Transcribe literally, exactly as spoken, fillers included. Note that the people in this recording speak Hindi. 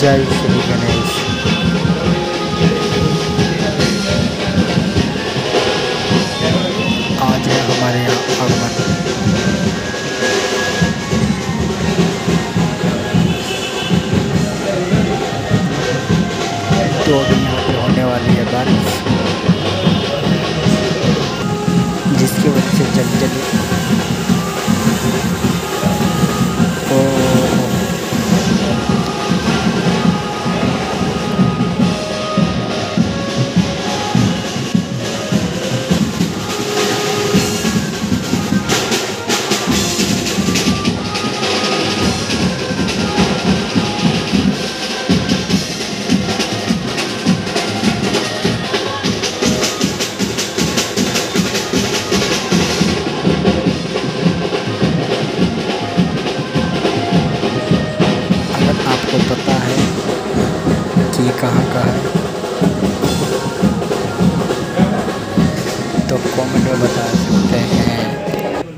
जय श्री गणेश। आज है हमारे यहाँ आगमन। तो अभी यहाँ पे होने वाली है बारिश, जिसकी वजह से जल जल आपको पता है कि कहाँ का है तो कमेंट में बता दें।